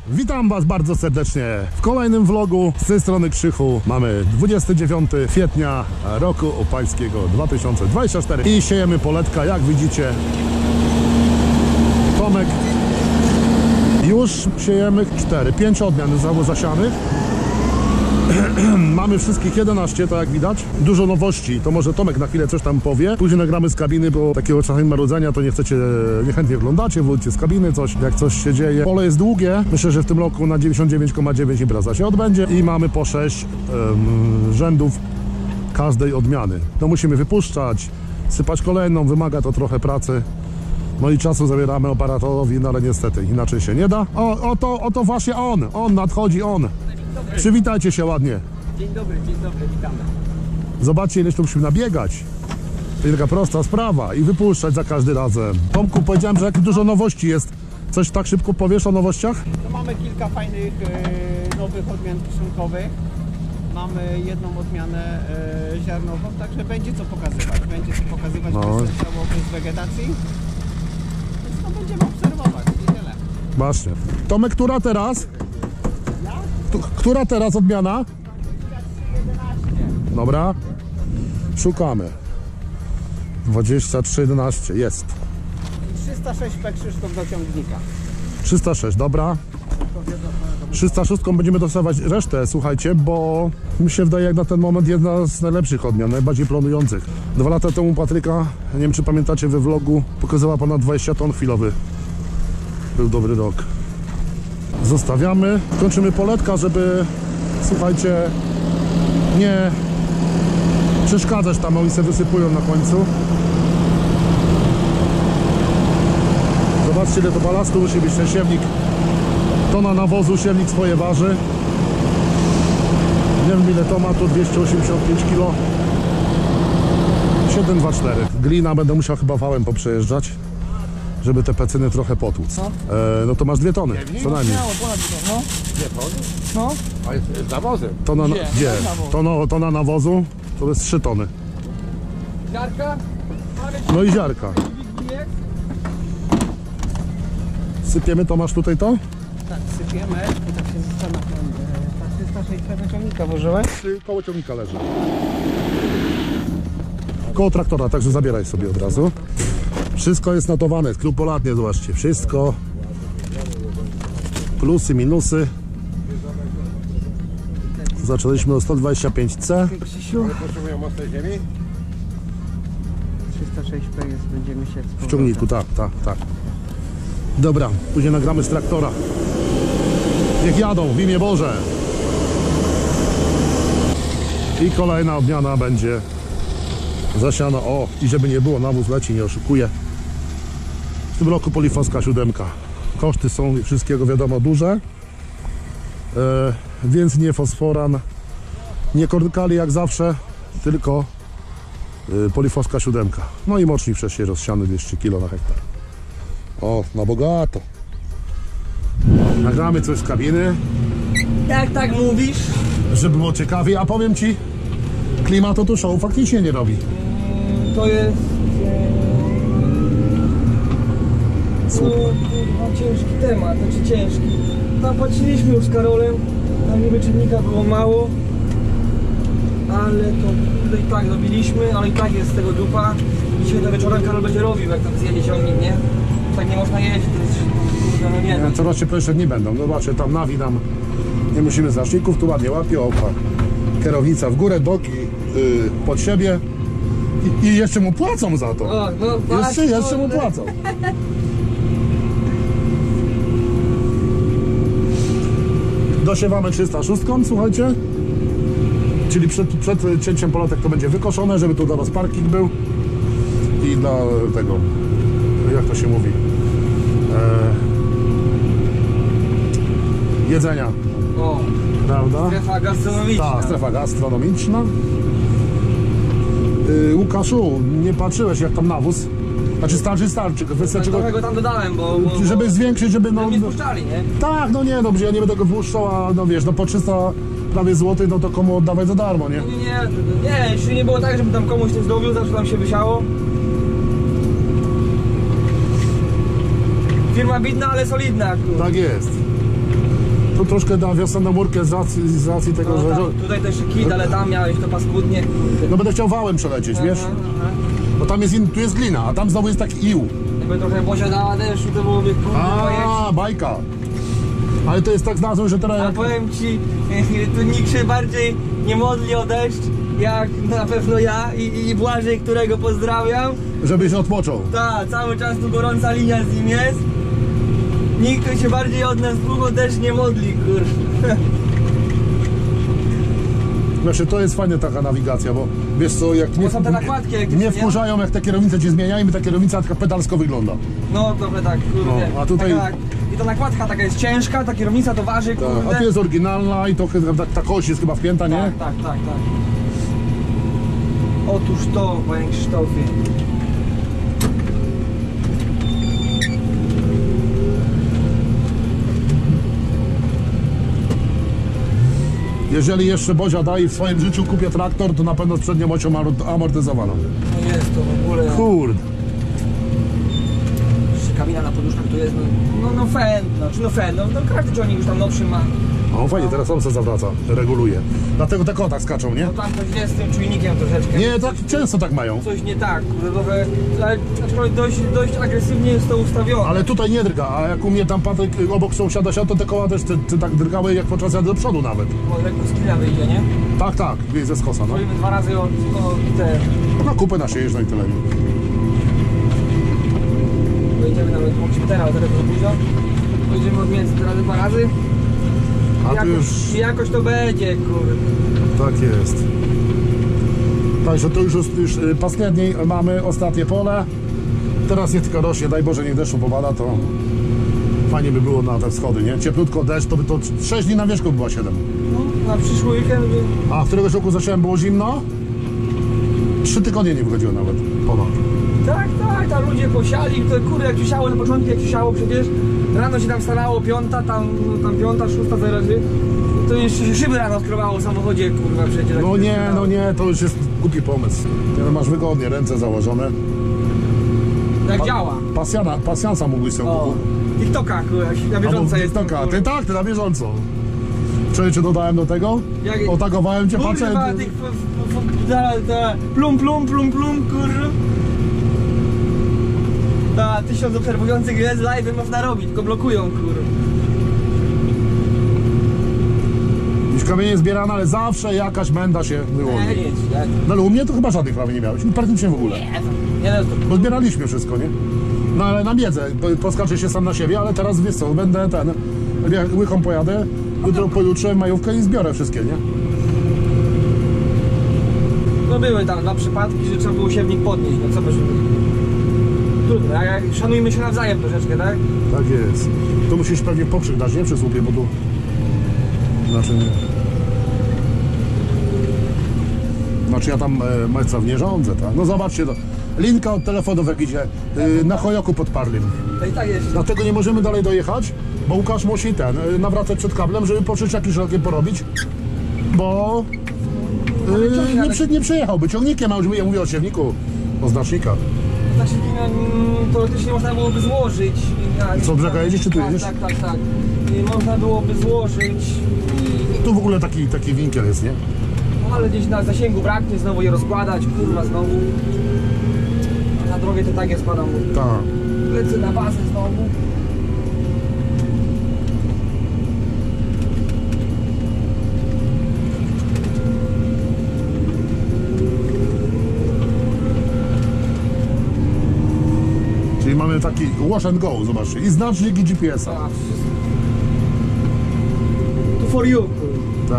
Witam Was bardzo serdecznie w kolejnym vlogu. Z tej strony Krzychu. Mamy 29 kwietnia roku pańskiego 2024 i siejemy poletka, jak widzicie. Tomek. Już siejemy 5 odmian zostało zasianych. Mamy wszystkich 11, tak jak widać. Dużo nowości, to może Tomek na chwilę coś tam powie. Później nagramy z kabiny, bo takiego czasami marudzenia to nie chcecie, niechętnie oglądacie, wróćcie z kabiny, jak coś się dzieje. Pole jest długie, myślę, że w tym roku na 99,9 impreza się odbędzie i mamy po 6 rzędów każdej odmiany. No musimy wypuszczać, sypać kolejną, wymaga to trochę pracy. No i czasu zabieramy operatorowi, no ale niestety inaczej się nie da. Oto właśnie on nadchodzi, on. Przywitajcie się ładnie. Dzień dobry, witamy. Zobaczcie, ileś tu musimy nabiegać. To taka prosta sprawa i wypuszczać za każdym razem. Tomku, powiedziałem, że jak dużo nowości jest. Coś tak szybko powiesz o nowościach? No mamy kilka fajnych nowych odmian kiszonkowych. Mamy jedną odmianę ziarnową, także będzie co pokazywać. No. Przez cały okres wegetacji. Więc to będziemy obserwować i tyle. Właśnie. Tomek, która teraz? Która teraz odmiana? 2311. Dobra. Szukamy. 2311, jest. 306P Krzysztof do ciągnika. 306, dobra. 306 będziemy dostawać resztę, słuchajcie, bo mi się wydaje, jak na ten moment jedna z najlepszych odmian, najbardziej planujących. 2 lata temu Patryka, nie wiem czy pamiętacie, we vlogu pokazała ponad 20 ton chwilowy. Był dobry rok. Zostawiamy, kończymy poletka, żeby, słuchajcie, nie przeszkadzać tam, oni sobie wysypują na końcu. Zobaczcie, ile to balastu musi być ten siewnik. Tona nawozu, siewnik swoje waży. Nie wiem ile to ma, tu 285 kg. 724. Glina będę musiał chyba wałem poprzejeżdżać, żeby te pecyny trochę potłuc. No to masz 2 tony, co najmniej. Ponad 2 tony, no. 2 tony? No. A jest z nawozem. Gdzie? Tona nawozu to jest 3 tony. Ziarka. No i ziarka. Sypiemy, to masz tutaj to? Tak, sypiemy. I tak się zastanawiam. Ta 306 ciągnika włożyłeś? Koło ciągnika leży. Koło traktora, także zabieraj sobie od razu. Wszystko jest notowane, skrupulatnie, zobaczcie. Wszystko. Plusy, minusy. Zaczęliśmy o 125C. Potrzebują mocnej ziemi? 306P jest, będziemy się W ciągniku, tak. Dobra, później nagramy z traktora. Niech jadą, w imię Boże. I kolejna odmiana będzie zasiana. O, i żeby nie było, nawóz leci, nie oszukuję. W tym roku Polifosca 7. Koszty są wszystkiego wiadomo duże. Więc nie fosforan, nie kornkali jak zawsze, tylko Polifosca 7. No i mocznik wcześniej rozsiany 200 kg na hektar. O, na bogato. Nagramy coś z kabiny. Jak tak mówisz? Żeby było ciekawie, a powiem Ci, klimatu tu show faktycznie nie robi. To jest... ciężki temat, ciężki. Tam patrzyliśmy już z Karolem, tam niby czynnika było mało, ale to tutaj tak robiliśmy, ale i tak jest z tego dupa. Dzisiaj na wieczorem Karol będzie robił, jak tam zjedzie ciągnik, nie? Tak nie można jeździć, to jest... No nie, Ja, coraz się jeszcze nie będą, zobaczcie, tam nawi nam, nie musimy znaczników, tu ładnie łapie oka. Kierownica w górę, boki pod siebie i jeszcze mu płacą za to. O, no Jeszcze mu płacą. Dosiewamy 306, słuchajcie. Czyli przed cięciem polotek to będzie wykoszone, żeby tu dla nas parking był. I dla tego, jak to się mówi, jedzenia. O, Prawda? strefa gastronomiczna. Ta, strefa gastronomiczna. Łukaszu, nie patrzyłeś jak tam nawóz? Znaczy starczy. Kwestia czego... Trochę go tam dodałem, bo Żeby zwiększyć, żeby no... nie spuszczali, nie? Tak, no nie, no ja nie będę go wpuszczał, a no wiesz, no po 300 prawie złotych, no to komu oddawać za darmo, nie? Nie, jeśli nie było tak, żeby tam komuś nie zdobił, zawsze tam się wysiało. Firma bidna, ale solidna. Tak jest. Tu troszkę na wiosenną murkę z racji tego, No, że... tam, tutaj też kit, ale tam miałeś to paskudnie. No będę chciał wałem przelecieć, wiesz? Aha. Bo tam jest tu jest glina, a tam znowu jest taki ił. Jakby trochę posiadała deszczu, to byłoby kurde A, bajka. Ale to jest tak znalazłem, że teraz... A powiem ci, tu nikt się bardziej nie modli o deszcz, jak na pewno ja i Błażej, którego pozdrawiam. Żebyś odpoczął. Tak, cały czas tu gorąca linia z nim jest. Nikt się bardziej od nas dwóch o deszcz nie modli, kurde. Znaczy to jest fajna taka nawigacja, bo wiesz co, jak Bo są te nakładki elektryczne, mnie wkurzają, jak te kierownice ci zmieniają i ta kierownica taka pedalsko wygląda. No trochę tak, kurde. No, a tutaj- I ta nakładka taka jest ciężka, ta kierownica to waży, Tak, kurde. a tu jest oryginalna i to ta kość jest chyba wpięta, nie? Tak. Otóż to, panie Krzysztofie. Jeżeli jeszcze Bozia da i w swoim życiu kupię traktor, to na pewno z przednią osią amortyzowaną. No jest to w ogóle. Kurde. Kabina na poduszkach tu jest, no fen, no każdy ciągnik już tam nowszy ma. O fajnie, teraz on se zawraca, reguluje. Dlatego te kota skaczą, nie? No tam coś jest z tym czujnikiem troszeczkę. Nie, tak często tak mają. Coś nie tak, kurde, trochę, ale aczkolwiek dość agresywnie jest to ustawione. Ale tutaj nie drga, a jak u mnie tam Patryk obok sąsiada siadł, to te koła też te tak drgały jak podczas jazdy do przodu nawet. Bo lekko z killa wyjdzie, nie? Tak, ze skosa, no. Zrobimy 2 razy o te... No kupę na siebie, no i tyle. Pojedziemy nawet, mogliśmy teraz, ale teraz to późno. Pojedziemy od między teraz 2 razy. A tu już Jakoś to będzie, kurde. tak jest. Także to już paskudniej mamy ostatnie pole. Teraz nie tylko rośnie, daj Boże, niech deszczu popada, to fajnie by było na te wschody, nie? Cieplutko, deszcz, to by to 6 dni na wierzchu by była 7. No, na przyszły weekend... A któregoś roku zacząłem, było zimno? 3 tygodnie nie wychodziło nawet ponad. Tak, tam ludzie posiali, to kurde jak się siało na początku, jak się siało przecież rano się tam starało 5, tam 5, 6 zależy, to jeszcze się szyby rano odkrywało w samochodzie, kurwa przecież. No nie, to już jest głupi pomysł. Nie, no masz wygodnie, ręce założone. Jak działa. Pasjansa mógłbyś sobie O, TikToka, kurwa, na bieżąco jest. TikToka, ty na bieżąco. Wczoraj cię dodałem do tego, Jak- otagowałem cię, patrzę... Kurwa, tych plum, kurwa. Ta 1000 obserwujących jest live można robić, tylko blokują, kurwa. Już kamienie zbierane, ale zawsze jakaś menda się wyłoni. Nie, No ale u mnie to chyba żadnych prawie nie miałeś, praktycznie w ogóle. nie, Bo zbieraliśmy wszystko, nie? No ale na miedzę, poskaczę się sam na siebie, ale teraz wiesz co, będę łychą pojadę, jutro, pojutrze majówkę i zbiorę wszystkie, nie? No były tam 2 przypadki, że trzeba było siewnik podnieść, no co byśmy... Trudno, szanujmy się nawzajem troszeczkę, tak? Tak jest. To musisz pewnie pokrzyk dać, nie? Przy słupie, bo tu... Znaczy nie. Znaczy ja tam majca nie rządzę, tak? No zobaczcie to. Linka od telefonów jak idzie na chojoku pod Parlim. To i tak jest. Dlatego nie możemy dalej dojechać, bo Łukasz musi nawracać przed kablem, żeby poczuć jakieś rokiem porobić, bo nie przejechałby ciągnikiem, a już ja mówię o siewniku, o znacznikach. Znaczy, teoretycznie można byłoby złożyć. Co, brzega jedziesz, czy tu tak, jedziesz? Tak. I można byłoby złożyć, Tu w ogóle taki winkiel jest, nie? no, ale gdzieś na zasięgu braknie, znowu je rozkładać, kurwa, znowu. A na drogę to tak jest, spadam. Tak. Lecę na bazę znowu. Czyli mamy taki wash and go, zobaczcie, i znacznik i GPS-a. A, to for you. Tak.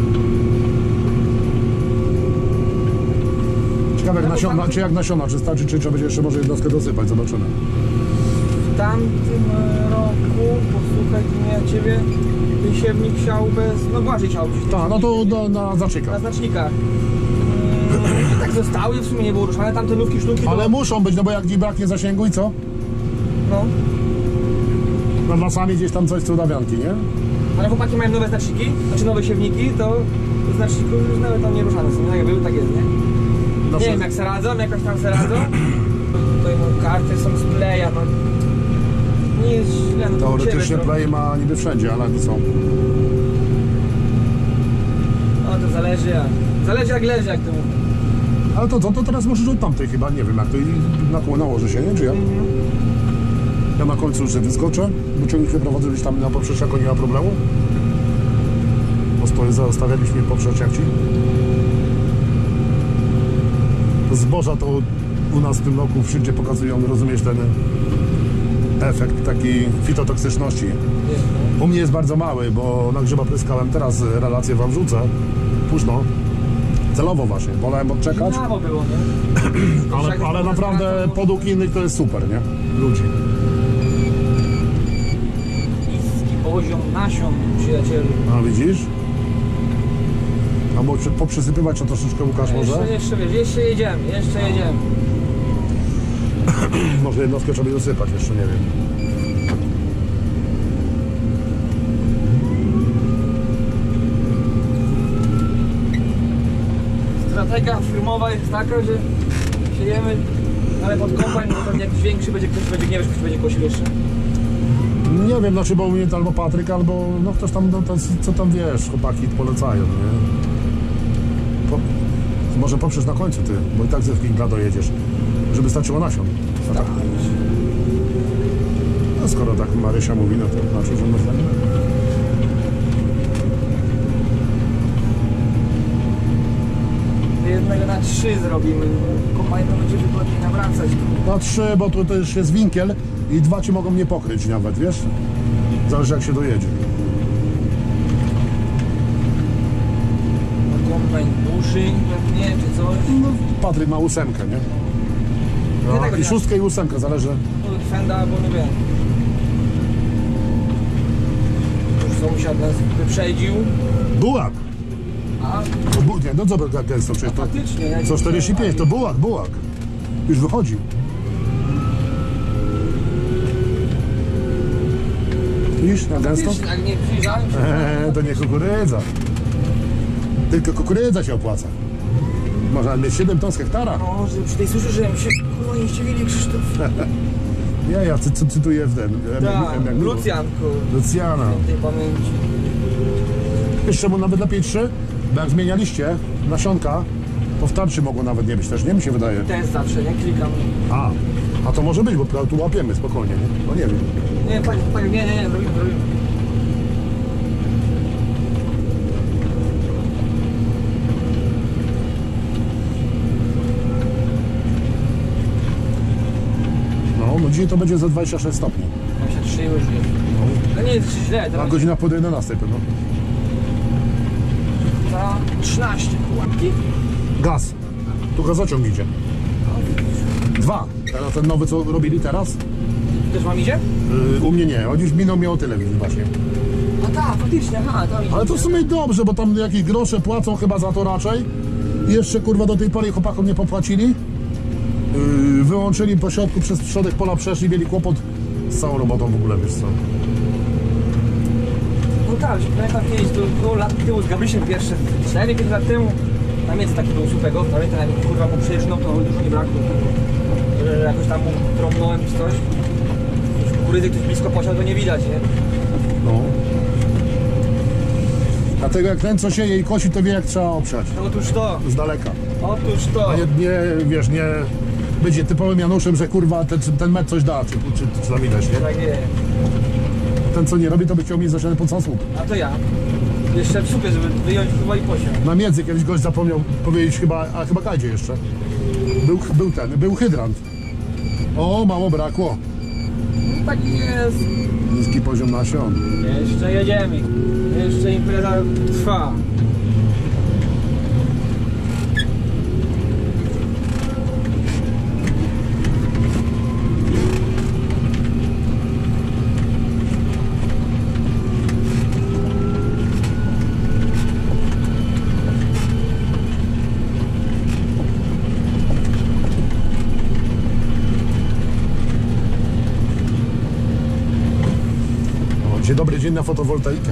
Ciekawe jak nasiona, czy jak nasiona, czy starczy, czy trzeba będzie jeszcze może jednostkę dosypać, zobaczymy. W tamtym roku, posłuchaj mnie ciebie, ten siewnik siał bez, no Błażej siał. Tak, no to na zacznikach. Na znacznikach. I tak zostały, w sumie nie było ruszane, tamte nówki, sztuki. Ale muszą być, no bo jak nie braknie zasięgu i co? No. Nad lasami gdzieś tam coś cudawianki, nie? Ale chłopaki mają nowe znaczniki, znaczy nowe siewniki, to znaczników już nawet tam nie ruszane są, jak były, tak jest, nie? No Nie wiem jak se radzą, jakoś tam se radzą. Tutaj mam karty, są z Playa, mam Nie jest źle, no to u Teoretycznie ciebie play ma niby wszędzie, ale to są. No to zależy jak. Zależy jak leży, jak to mówię. Ale to teraz możesz od tamtej chyba, nie wiem jak to i nałoży się, nie? Czy ja? Ja na końcu już sobie wyskoczę, bo ciągnik wyprowadzę gdzieś tam na poprzeczniaku, nie ma problemu. Zostawialiśmy poprzeczniak ci. Zboża to u nas w tym roku wszędzie pokazują, rozumiesz, ten efekt takiej fitotoksyczności. U mnie jest bardzo mały, bo na grzyba pryskałem, teraz relację wam wrzucę, późno, celowo właśnie, wolałem odczekać, Brawo było, nie? ale naprawdę podług innych to jest super, nie? Ludzi. Niski poziom nasion, przyjacielu. A widzisz? Albo poprzysypywać to troszeczkę, Łukasz, może? Jeszcze wiesz, jeszcze jedziemy. Może jednostkę trzeba dosypać, jeszcze nie wiem. Strategia firmowa jest taka, że siejemy, ale pod kombajn, bo pewnie jakiś większy będzie, ktoś będzie, nie wiesz, ktoś będzie kosił jeszcze. Nie wiem, znaczy, bo u mnie to albo Patryk, albo no ktoś tam, no, to, co tam wiesz, chłopaki polecają, nie? Może poprzez na końcu ty, bo i tak ze Wkingla dojedziesz, żeby starczyło nasion. A tak. No skoro tak Marysia mówi, no to znaczy, że my znamy. Jednego na 3 zrobimy. Kombajn będzie wygodniej nawracać. Na 3, bo tu też jest winkiel i 2 ci mogą nie pokryć nawet, wiesz? Zależy jak się dojedzie. Kombajn duszy pewnie, czy coś. No, Patryk ma 8, nie? No, tego i nie 6 i 8, zależy. Fenda albo nie wiem. Już sąsiad nas wyprzedził. Bułak! A Nie, no zobacz jak gęsto, przecież to faktycznie. Ja co 45, to bułak. Już wychodzi. Widzisz, na gęsto? Faktycznie, jak nie przyjrzałem się. To nie kukurydza. Tylko kukurydza się opłaca. Można mieć 7 ton z hektara. No, że przy tej suszy, że mi się kurwa nie ścieli Krzysztof. Ja cytuję w ten. Tak, Lucjanku. Lucjana. Tej pamięci. Jeszcze mu nawet lepiej 3, bo jak zmienialiście nasionka, to w tarczy mogło nawet nie być też, nie? Mi się wydaje. To jest zawsze, nie klikam. A to może być, bo tu łapiemy spokojnie, nie? No nie wiem. Nie, tak, nie, zrobimy. No dzisiaj to będzie za 26 stopni. 23 już jest. No nie jest źle, A teraz godzina po 11 pewno. za 13 łapki. Gaz. Tu gazociąg idzie. 2. Teraz ten nowy, co robili teraz? Też wam idzie? U mnie nie. On już minął mnie o tyle, widzisz właśnie. A tak, faktycznie, tam idzie. Ale to w sumie dobrze, bo tam jakieś grosze płacą chyba za to raczej. I jeszcze kurwa do tej pory chłopakom nie popłacili. Wyłączyli po środku, przez środek pola przeszli, mieli kłopot z całą robotą w ogóle, wiesz co. No tak, że pamiętam kiedyś, to lat tyłu z Gabrysiem pierwsze, 4-5 lat temu. Na między taki był słupego, pamiętam jak kurwa mu przejeżdżał, to dużo nie brakło. Że jakoś tam mu trąbnąłem czy coś. Kukurydzy ktoś blisko posiał, to nie widać, nie? No. Dlatego jak ten co sieje i kosi, to wie jak trzeba oprzeć. No otóż to, Z daleka. otóż to. A nie wiesz, nie będzie typowym Januszem, że kurwa ten metr coś da, czy tam widać, nie? Tak jest. Ten co nie robi, to by chciał mieć zaczęty pod sam słup. A to ja. Jeszcze w supie, żeby wyjąć chyba i posiał. Na miedzy kiedyś gość zapomniał powiedzieć chyba Kajdzie jeszcze. Był hydrant. O, mało brakło. No tak jest. Niski poziom nasion. Jeszcze jedziemy. Jeszcze impreza trwa. Dzień dobry, dzień na fotowoltaikę.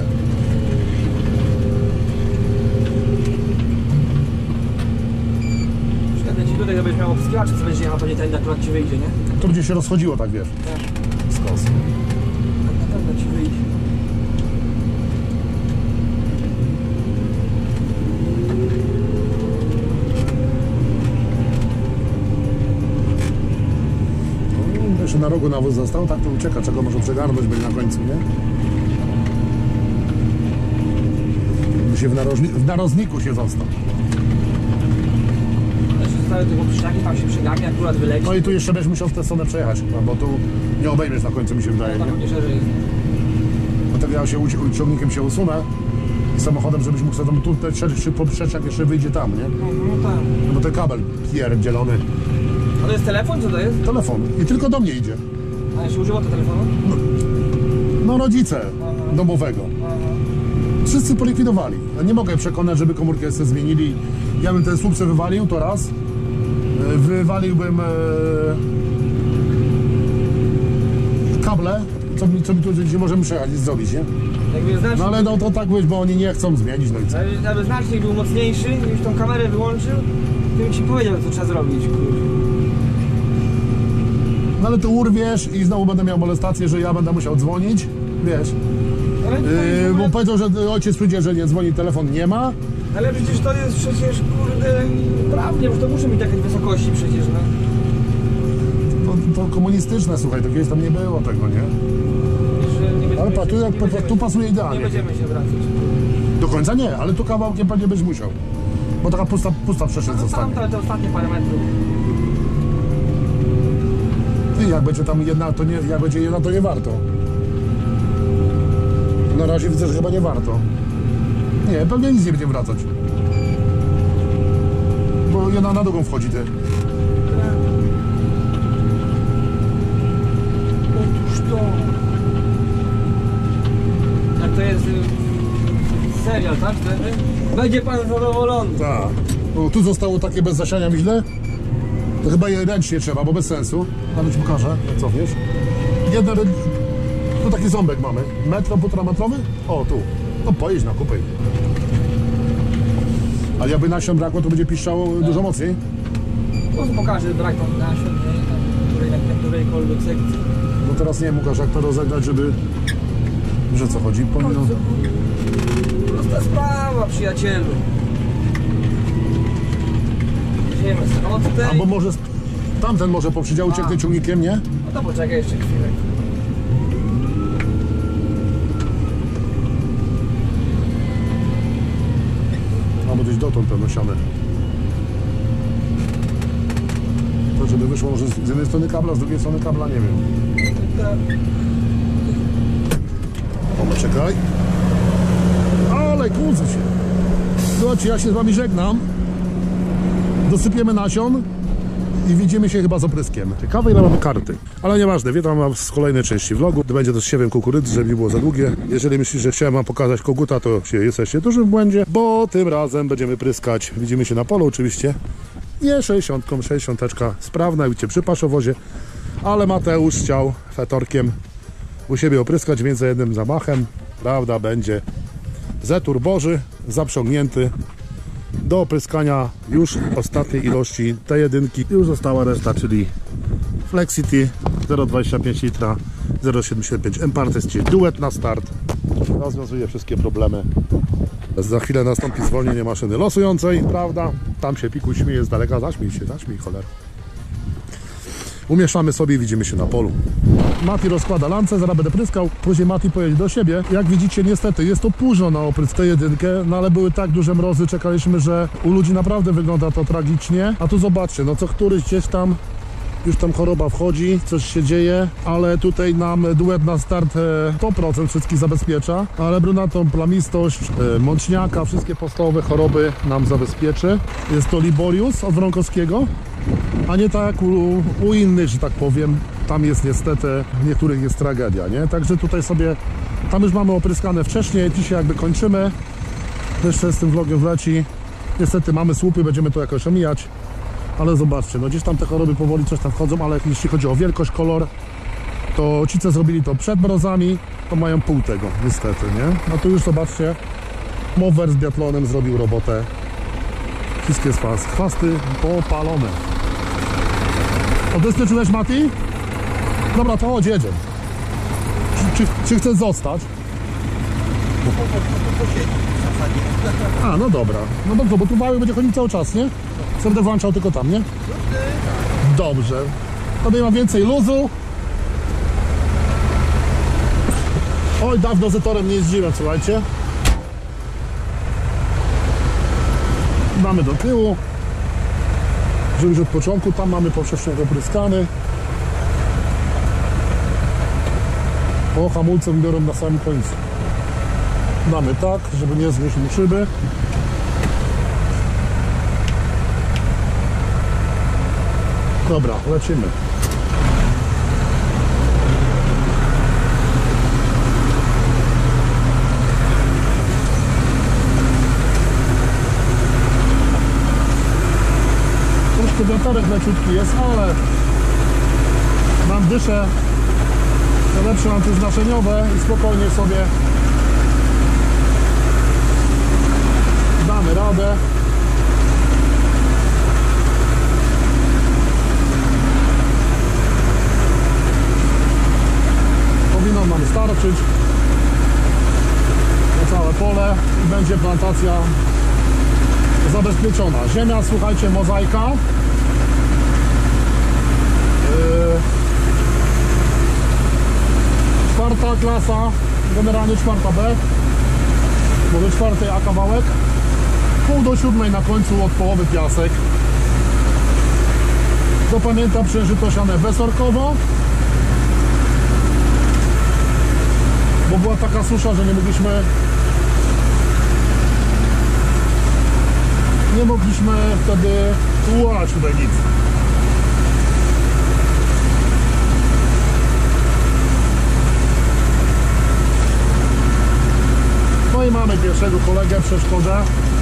Szkoda ci tutaj, żebyś miał obskiwacz, co będzie jechał, pewnie ten akurat ci wyjdzie, nie? To będzie się rozchodziło, tak wiesz. Z kosy. na rogu nawóz został, tak to ucieka, czego może przegarnąć będzie na końcu, nie? By się w narożniku się został. Zostały tylko przyszlaki, tam się przegania, akurat wyleci. No i tu jeszcze będziesz musiał w tę stronę przejechać, bo tu nie obejmiesz na końcu, mi się wydaje, Tam nie? będzie szerzej. Dlatego ja się ciągnikiem się usunę i samochodem, żebyś mógł sobie tam tu poprzeć, jak jeszcze wyjdzie tam, nie? No tak. No bo ten kabel pierdzielony. A to jest telefon? Co to jest? Telefon. I tylko do mnie idzie. A jeszcze używa to telefonu? No rodzice domowego. Aha. Wszyscy polikwidowali. Ja nie mogę przekonać, żeby komórkę sobie zmienili. Ja bym ten słupce wywalił, to raz. Wywaliłbym kable, co mi tu gdzie możemy przejechać i zrobić, nie? Jakby znacznik, No ale no to tak być, bo oni nie chcą zmienić, no i co? jakby znacznik był mocniejszy, gdybyś tą kamerę wyłączył, to bym ci powiedział, co trzeba zrobić, kurde. No ale to urwiesz i znowu będę miał molestację, że ja będę musiał dzwonić, wiesz. Ale, Bo powiedział, że ojciec przyjdzie, że nie dzwoni, telefon nie ma. ale przecież to jest przecież, kurde, prawnie, bo to muszę mieć takiej wysokości przecież, no. To komunistyczne, słuchaj, to kiedyś tam nie było tego, nie? Że nie będziemy Ale patrz, tu, się- nie będziemy- tu pasuje Nie idealnie. będziemy się wracać. Do końca nie, ale tu kawałkiem pewnie byś musiał. Bo taka pusta przestrzeń No zostanie. tam te ostatnie parę metrów. Ty, jak będzie tam jedna, to nie, jak będzie jedna, to nie warto. Na razie widzę, że chyba nie warto. Nie, pewnie nic nie będzie wracać. Bo jedna na drugą wchodzi, ty. Otóż to. Jak to jest serial, tak? Wtedy? Będzie pan zadowolony. Tak. O, tu zostało takie bez zasiania źle. To chyba je ręcznie trzeba, bo bez sensu. Ale ci pokażę, jak cofniesz. Tu taki ząbek mamy. Metro, półtora metrowy? O, tu. No pojedź na kupy. Ale jakby nasion brakło, to będzie piszczało dużo mocniej. Po prostu pokażę brak tam nasion, nie? Na którejkolwiek sekcji. No teraz nie wiem, Łukasz, jak to rozegrać, żeby... Wiesz o co chodzi? Powinno... Prosta sprawa, przyjacielu. Weźmiemy sobie od tej. Albo może... Tamten może poprzydział ucieknie ciągnikiem, nie? No to poczekaj jeszcze chwilę. Albo gdzieś dotąd pewno siane. To żeby wyszło może z jednej strony kabla, z drugiej strony kabla, nie wiem. O, czekaj. Ale kłócę się. Słuchajcie, ja się z wami żegnam. Dosypiemy nasion i widzimy się chyba z opryskiem. Ciekawe, ile mamy karty. Ale nieważne, witam wam z kolejnej części vlogu. Będzie to z siewem kukurydzy, żeby nie było za długie. Jeżeli myślisz, że chciałem wam pokazać koguta, to jesteście dużym w błędzie, bo tym razem będziemy pryskać. Widzimy się na polu oczywiście. Nie 60, 60 sprawna, widzicie, przy paszowozie. Ale Mateusz chciał fetorkiem u siebie opryskać, więc za jednym zamachem, prawda, będzie zetur boży zaprzągnięty do opryskania już ostatniej ilości tej jedynki. Już została reszta, czyli Flexity 0,25 litra, 0,75 M-Partes, czyli duet na start. Rozwiązuje wszystkie problemy. Za chwilę nastąpi zwolnienie maszyny losującej, prawda? Tam się Pikuś śmieje z daleka, zaśmiej cholera. Umieszczamy sobie i widzimy się na polu. Mati rozkłada lancę, zaraz będę pryskał, później Mati pojedzie do siebie. Jak widzicie, niestety jest to późno na oprysk tę jedynkę, no ale były tak duże mrozy, czekaliśmy, że u ludzi naprawdę wygląda to tragicznie. A tu zobaczcie, no co któryś gdzieś tam już tam choroba wchodzi, coś się dzieje, ale tutaj nam duet na start 100% wszystkich zabezpiecza, ale brunatą, plamistość, mączniaka, wszystkie podstawowe choroby nam zabezpieczy. Jest to Liborius od Wronkowskiego, a nie tak jak u innych, że tak powiem. Tam jest niestety, w niektórych jest tragedia, nie? Także tutaj sobie, tam już mamy opryskane wcześniej, dzisiaj jakby kończymy. Jeszcze z tym vlogiem wleci. Niestety mamy słupy, będziemy to jakoś omijać. Ale zobaczcie, no gdzieś tam te choroby powoli coś tam wchodzą, ale jeśli chodzi o wielkość, kolor, to ci, co zrobili to przed mrozami, to mają pół tego, niestety, nie? No tu już zobaczcie, mower z biatlonem zrobił robotę. Wszystkie chwasty popalone. Odezpieczyłeś, Mati? Dobra, to chodź, jedziemy. Czy chcesz zostać? A, no dobra. No dobrze, bo tu mały będzie chodził cały czas, nie? Co będę włączał tylko tam, nie? Dobrze. Wtedy mam więcej luzu Oj, dawno Zetorem nie jeździłem, słuchajcie. Mamy do tyłu. Żeby już od początku, tam mamy powszechnie opryskany. O, hamulcem biorą na samym końcu. Damy tak, żeby nie znieść mu szyby. Dobra, lecimy. Troszkę wiaterek leciutki jest, ale mam dyszę te lepsze antyznaczeniowe i spokojnie sobie damy radę. Powinno nam starczyć na całe pole i będzie plantacja zabezpieczona. Ziemia, słuchajcie, mozaika. Czwarta klasa, generalnie 4B, może 4 A kawałek. Pół do 7 na końcu od połowy piasek. To pamiętam przężyto siane bezorkowo, bo była taka susza, że nie mogliśmy wtedy ułać tutaj nic. No i mamy pierwszego kolegę, przeszkodę.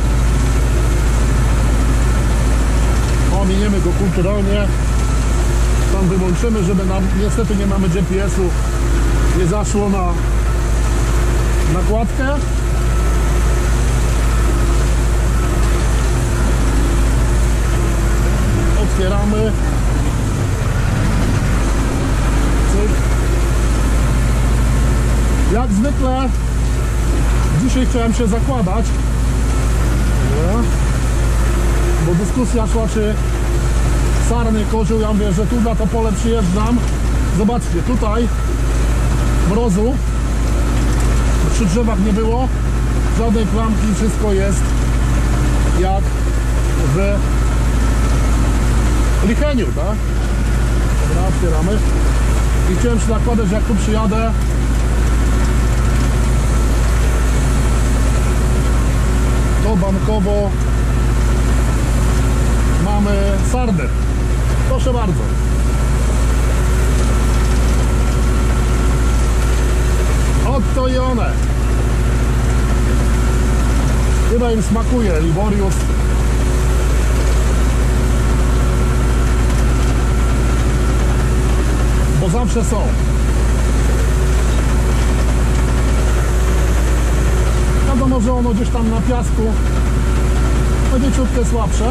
Ominiemy go kulturalnie. Tam wyłączymy, żeby nam, niestety nie mamy GPS-u, nie zaszło na nakładkę. Otwieramy. Cyk. Jak zwykle dzisiaj chciałem się zakładać, bo dyskusja szła, czy sarny, kozioł. Ja mówię, że tu na to pole przyjeżdżam. Zobaczcie, tutaj mrozu przy drzewach nie było, żadnej klamki, wszystko jest jak w Licheniu, tak? Dobra, otwieramy. I chciałem się nakładać, że jak tu przyjadę, to bankowo mamy sardę. Proszę bardzo. Oto i one. Chyba im smakuje Liborius. Bo zawsze są. Wiadomo, że ono gdzieś tam na piasku będzie ciutkę słabsze.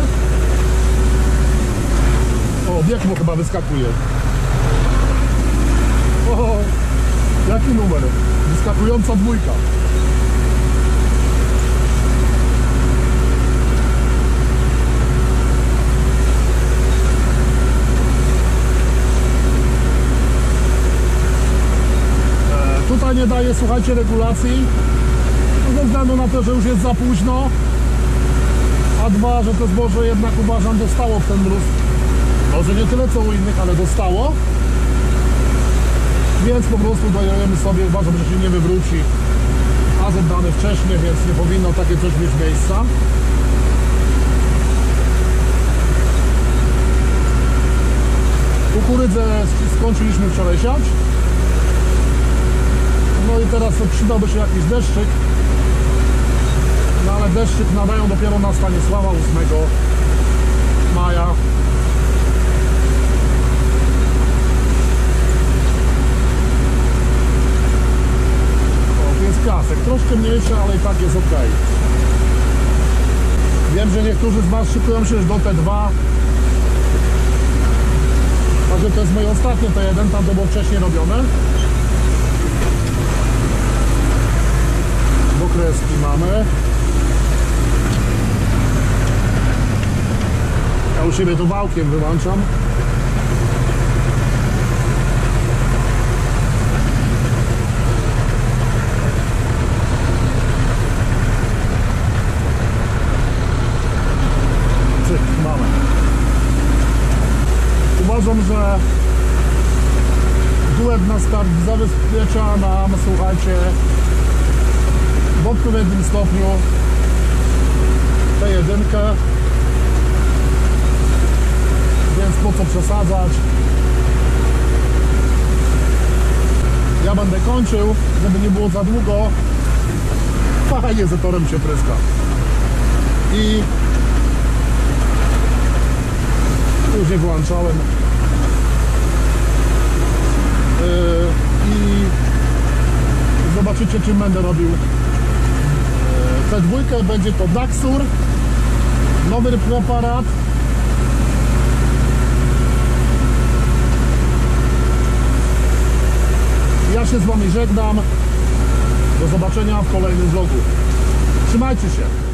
O, bieg mu chyba wyskakuje. O, jaki numer? Wyskakująca dwójka. Tutaj nie daje, słuchajcie, regulacji. Ze względu na to, że już jest za późno. A dwa, że to zboże jednak uważam dostało w ten mróz. Może nie tyle co u innych, ale dostało. Więc po prostu dajemy sobie, uważam, że się nie wywróci. Azot dany wcześniej, więc nie powinno takie coś mieć miejsca. Kukurydzę skończyliśmy wczoraj siać. No i teraz przydałby się jakiś deszczyk. No ale deszczyk nadają dopiero na Stanisława 8 maja. O, jest piasek, troszkę mniejszy, ale i tak jest ok. Wiem, że niektórzy z Was szykują się już do T2. Także to jest moje ostatnie T1, tam to było wcześniej robione. Kreski mamy. Ja u siebie tu wałkiem wyłączam. start zabezpiecza nam, słuchajcie, w odpowiednim stopniu tę jedynkę, więc po co przesadzać. Ja będę kończył, żeby nie było za długo. Fajnie, że torem się pryska. I już nie wyłączałem. I zobaczycie, czym będę robił. T2 będzie to Daxur, nowy preparat. Ja się z wami żegnam. Do zobaczenia w kolejnym vlogu. Trzymajcie się.